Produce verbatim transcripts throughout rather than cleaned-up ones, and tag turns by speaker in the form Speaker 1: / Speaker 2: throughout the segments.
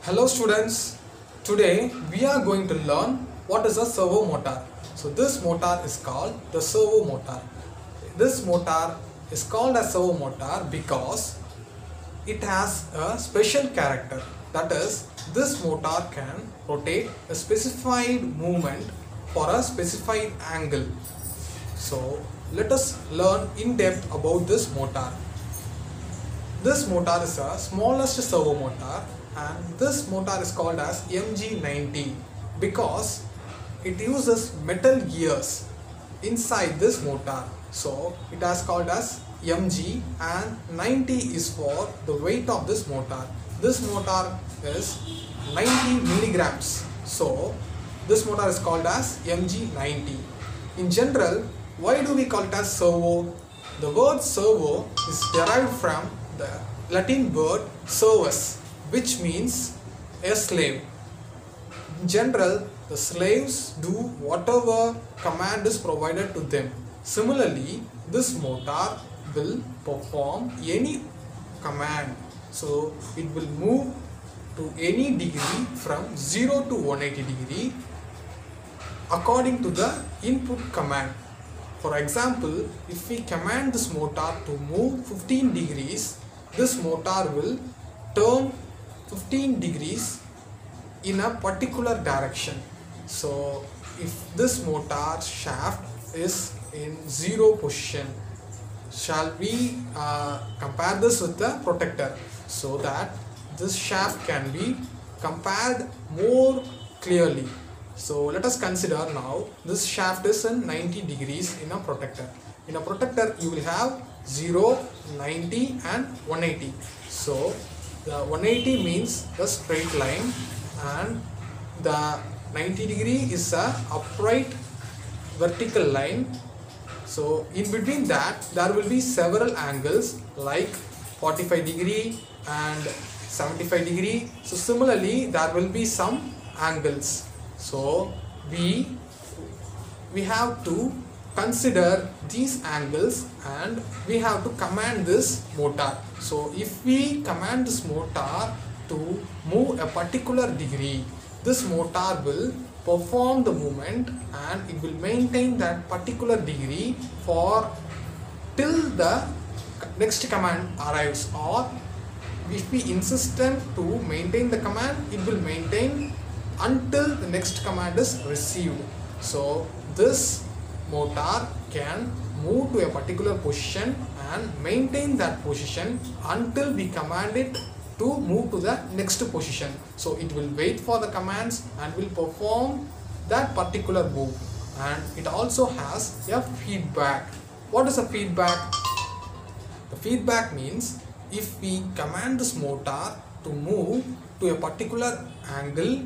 Speaker 1: Hello students, today we are going to learn what is a servo motor. So this motor is called the servo motor. This motor is called a servo motor because it has a special character. That is, this motor can rotate a specified movement for a specified angle. So let us learn in depth about this motor. This motor is a smallest servo motor, and this motor is called as M G ninety because it uses metal gears inside this motor. So it is called as M G, and ninety is for the weight of this motor. This motor is ninety milligrams. So this motor is called as M G ninety. In general, why do we call it as servo? The word servo is derived from the Latin word servus, which means a slave. In general, the slaves do whatever command is provided to them. Similarly, this motor will perform any command. So it will move to any degree from zero to one hundred eighty degree according to the input command. For example, if we command this motor to move fifteen degrees, this motor will turn fifteen degrees in a particular direction. So if this motor shaft is in zero position, shall we uh, compare this with the protector so that this shaft can be compared more clearly. So let us consider now this shaft is in ninety degrees in a protector. In a protector you will have zero, ninety and one hundred eighty. So the one hundred eighty means the straight line, and the ninety degree is a upright vertical line. So in between that there will be several angles like forty-five degree and seventy-five degree. So similarly there will be some angles. So we we have to consider these angles and we have to command this motor. So if we command this motor to move a particular degree, this motor will perform the movement and it will maintain that particular degree for till the next command arrives, or if we insistent to maintain the command, it will maintain until the next command is received. So this motor can move to a particular position and maintain that position until we command it to move to the next position. So it will wait for the commands and will perform that particular move. And it also has a feedback. What is a feedback? The feedback means if we command this motor to move to a particular angle,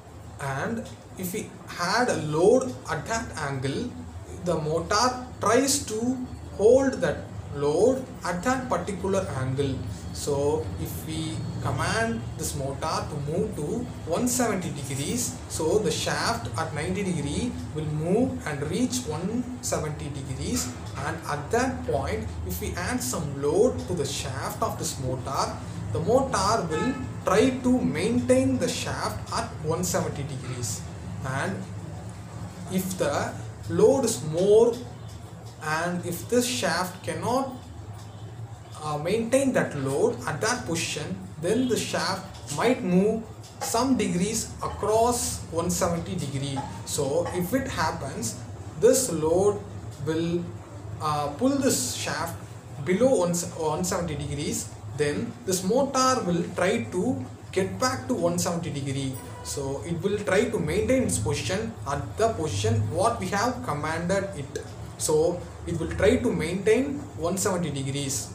Speaker 1: and if we had a load at that angle, the motor tries to hold that load at that particular angle. So if we command this motor to move to one hundred seventy degrees, so the shaft at ninety degree will move and reach one hundred seventy degrees, and at that point if we add some load to the shaft of this motor, the motor will try to maintain the shaft at one hundred seventy degrees. And if the load is more and if this shaft cannot uh, maintain that load at that position, then the shaft might move some degrees across one hundred seventy degree. So if it happens, this load will uh, pull this shaft below one hundred seventy degrees, then this motor will try to get back to one hundred seventy degree. So it will try to maintain its position at the position what we have commanded it. So it will try to maintain one hundred seventy degrees.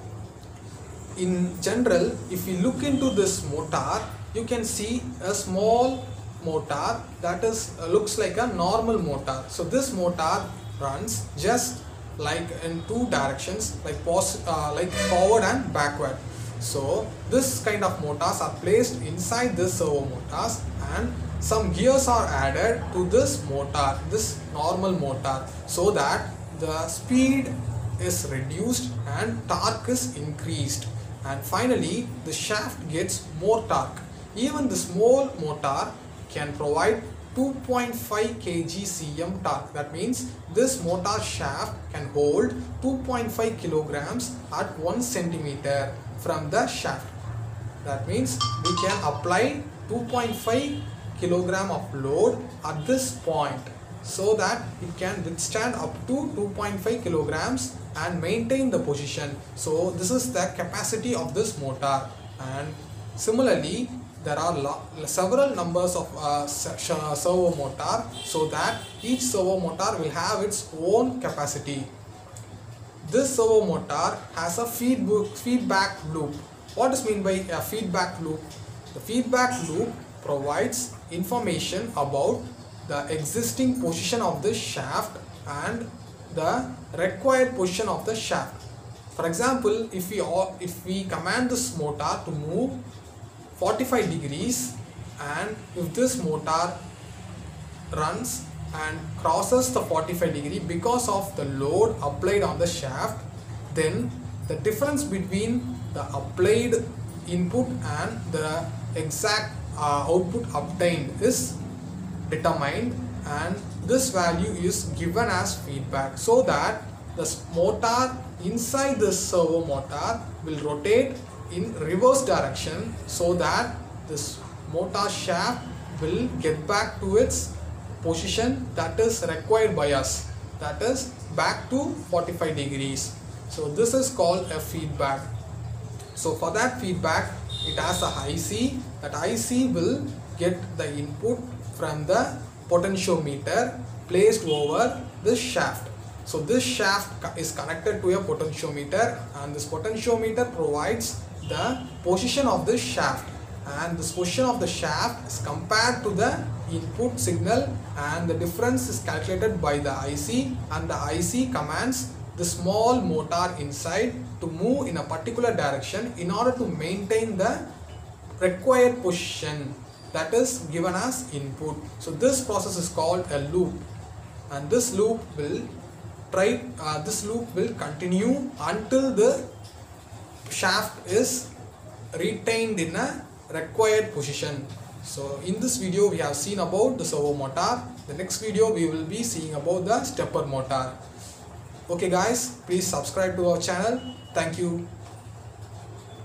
Speaker 1: In general, if we look into this motor, you can see a small motor that is uh, looks like a normal motor. So this motor runs just like in two directions, like pos uh, like forward and backward. So this kind of motors are placed inside this servo motors, and some gears are added to this motor, this normal motor, so that the speed is reduced and torque is increased, and finally the shaft gets more torque. Even the small motor can provide two point five kilograms cm torque. That means this motor shaft can hold two point five kilograms at one centimeter from the shaft. That means we can apply two point five kilogram of load at this point, so that it can withstand up to two point five kilograms and maintain the position. So this is the capacity of this motor. And similarly, there are several numbers of uh, servo motor, so that each servo motor will have its own capacity. This servo motor has a feedback loop. What is meant by a feedback loop? The feedback loop provides information about the existing position of the shaft and the required position of the shaft. For example, if we if we command this motor to move forty-five degrees, and if this motor runs and crosses the forty-five degree because of the load applied on the shaft, then the difference between the applied input and the exact uh, output obtained is determined, and this value is given as feedback, so that the motor inside this servo motor will rotate in reverse direction, so that this motor shaft will get back to its position that is required by us, that is back to forty-five degrees. So this is called a feedback. So for that feedback, it has a I C. That I C will get the input from the potentiometer placed over this shaft. So this shaft is connected to a potentiometer, and this potentiometer provides the position of this shaft, and this position of the shaft is compared to the input signal, and the difference is calculated by the I C, and the I C commands the small motor inside to move in a particular direction in order to maintain the required position that is given as input. So this process is called a loop, and this loop will try uh, this loop will continue until the shaft is retained in a required position. So in this video we have seen about the servo motor. The next video we will be seeing about the stepper motor. Okay guys, please subscribe to our channel. Thank you.